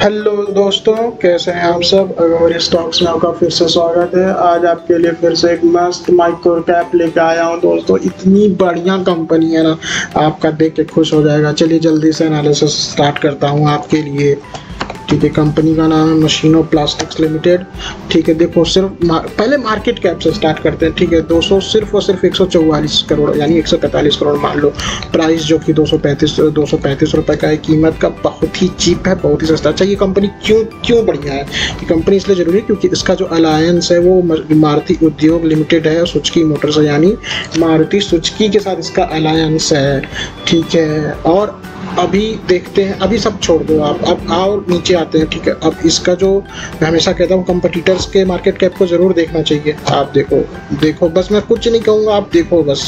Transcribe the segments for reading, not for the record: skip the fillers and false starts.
Hello दोस्तों, कैसे हैं आप सब। अगोरी स्टॉक्स में आपका फिर से स्वागत है। आज आपके लिए फिर से एक मस्त माइक्रो कैप लेके आया हूं दोस्तों। इतनी बढ़िया कंपनी है ना, आपका देख के खुश हो जाएगा। चलिए जल्दी से एनालिसिस स्टार्ट करता हूं आपके लिए। ठीक है, कंपनी का नाम है मशीनो प्लास्टिक्स लिमिटेड। ठीक है, देखो सिर्फ पहले मार्केट कैप से स्टार्ट करते हैं। ठीक है, 200 सिर्फ और सिर्फ 144 करोड़ यानी 143 करोड़ मान लो। प्राइस जो कि 235 रुपए का है। कीमत का बहुत ही चीप है, बहुत ही सस्ता। अच्छा, ये कंपनी क्यों बढ़िया है। ये कंपनी इसलिए जरूरी है क्योंकि इसका जो अलायंस है वो मारुति उद्योग लिमिटेड है, सुजुकी मोटर्स यानी मारुति सुजुकी के साथ इसका अलायंस है। ठीक है, और अभी देखते हैं, अभी सब छोड़ दो आप, अब आओ नीचे आते हैं। ठीक है, अब इसका जो मैं हमेशा कहता हूँ कंपटीटर्स के मार्केट कैप को जरूर देखना चाहिए। आप देखो बस, मैं कुछ नहीं कहूँगा, आप देखो बस।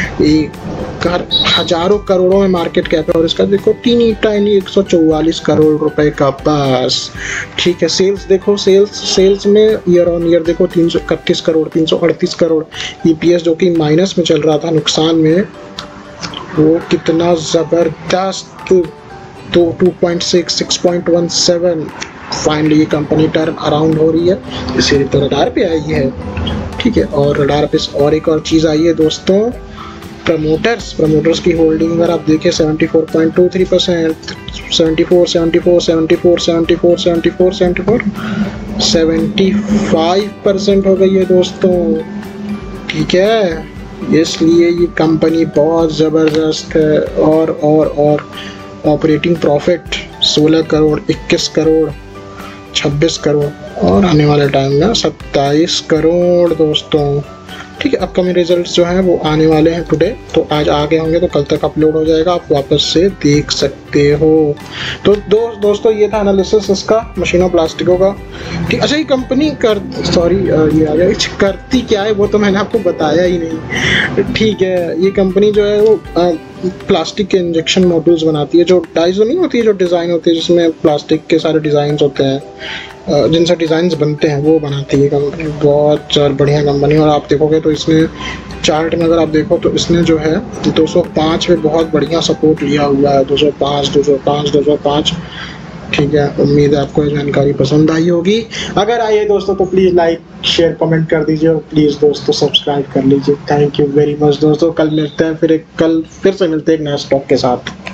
हजारों करोड़ों में मार्केट कैप है और इसका देखो टीनी टाइनी 144 करोड़ रुपए का बस। ठीक है, सेल्स देखो, सेल्स में ईयर ऑन ईयर देखो 331 करोड़, 338 करोड़। ईपीएस जो कि माइनस में चल रहा था, नुकसान में, वो कितना जबरदस्त 2.6 6.17। फाइनली ये कंपनी टर्न अराउंड हो रही है, इसी तो रडार पे आई है। ठीक है, और रडार पे और एक और चीज़ आई है दोस्तों, प्रमोटर्स की होल्डिंग अगर आप देखें 74.23%, 75% हो गई है दोस्तों। ठीक है, इसलिए ये कंपनी बहुत ज़बरदस्त है। और ऑपरेटिंग प्रॉफिट 16 करोड़, 21 करोड़, 26 करोड़ और आने वाले टाइम में 27 करोड़ दोस्तों। ठीक है, अपकमिंग रिजल्ट्स जो हैं वो आने वाले हैं टुडे, तो आज आ गए होंगे तो कल तक अपलोड हो जाएगा, आप वापस से देख सकते हो। तो दोस्तों ये था एनालिसिस इसका मशीनो प्लास्टिकों का। ठीक, अच्छा ये कंपनी ये आ गया, करती क्या है वो तो मैंने आपको बताया ही नहीं। ठीक है, ये कंपनी जो है वो प्लास्टिक के इंजेक्शन मॉड्यूल्स बनाती है। जो डाइजो नहीं होती है, जो डिज़ाइन होती है जिसमें प्लास्टिक के सारे डिज़ाइंस होते हैं, जिनसे डिज़ाइंस बनते हैं, वो बनाती है कंपनी। बहुत बढ़िया कंपनी। और आप देखोगे तो इसने चार्ट में अगर आप देखो तो इसने जो है 205 में बहुत बढ़िया सपोर्ट लिया हुआ है। 205। ठीक है, उम्मीद है आपको ये जानकारी पसंद आई होगी। अगर आई है दोस्तों तो प्लीज़ लाइक शेयर कमेंट कर दीजिए और प्लीज़ दोस्तों सब्सक्राइब कर लीजिए। थैंक यू वेरी मच दोस्तों। कल से मिलते हैं एक नए स्टॉक के साथ।